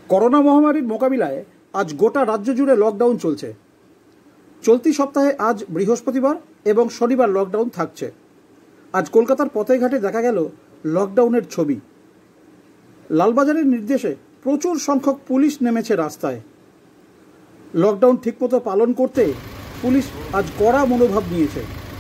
Corona মহামারীর মোকাবিলায় আজ গোটা রাজ্য জুড়ে লকডাউন চলছে। চলতি সপ্তাহে আজ বৃহস্পতিবার এবং শনিবার লকডাউন থাকছে। আজ কলকাতার পথে ঘাটে দেখা গেল লকডাউনের ছবি। লালবাজারের নির্দেশে প্রচুর সংখ্যক পুলিশ নেমেছে রাস্তায়। লকডাউন ঠিকমতো পালন করতে পুলিশ আজ কড়া মনোভাব নিয়েছে।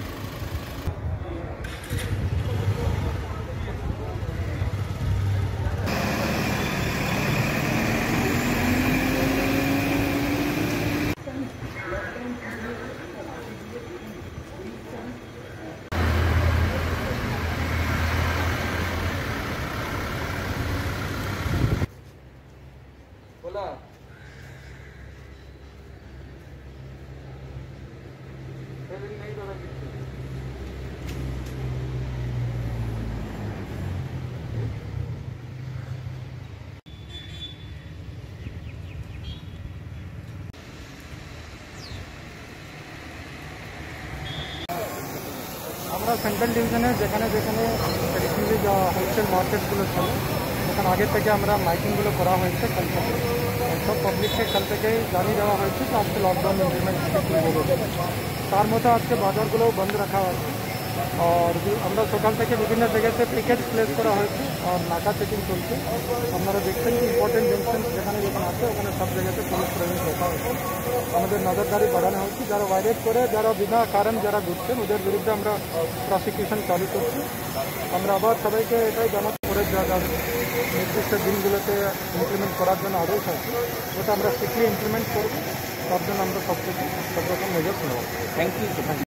আমরা সেন্ট্রাল ডিভিশনে যেখানে যেখানে ট্রেডিশনালি হোলসেল মার্কেটগুলো চলে সেখানে আগে থেকে আমরা মাইকিংগুলো করা হয়েছে। কাল থেকে সব পাবলিককে কাল থেকেই জানিয়ে দেওয়া হয়েছে যে আজকে লকডাউন ইমপ্লিমেন্ট হবে। তার মধ্যে আজকে বাজারগুলোও বন্ধ রাখা হয়েছে। আর আমরা সকাল থেকে বিভিন্ন জায়গাতে পিকেট প্লেস করা হয়েছে আর নাকা চেকিং চলছে। আপনারা দেখছেন যে ইম্পর্টেন্ট জংশন যেখানে যেখানে আছে ওখানে সব জায়গাতে পুলিশ প্রেজেন্স রাখা হয়েছে। আমাদের নজরদারি বাড়ানো হচ্ছে। যারা ভাইলেট করে, যারা বিনা কারণ যারা ঘুরছেন ওদের বিরুদ্ধে আমরা প্রসিকিউশন চালু করছি। আমরা আবার সবাইকে এটাই জানাতে করে নির্দিষ্ট দিনগুলোতে ইমপ্লিমেন্ট করার জন্য আদেশ আছে, ওটা আমরা স্ট্রিক্টলি ইমপ্লিমেন্ট করবো। তার জন্য আমরা সব রকম মেজার্স নেব। Thank you.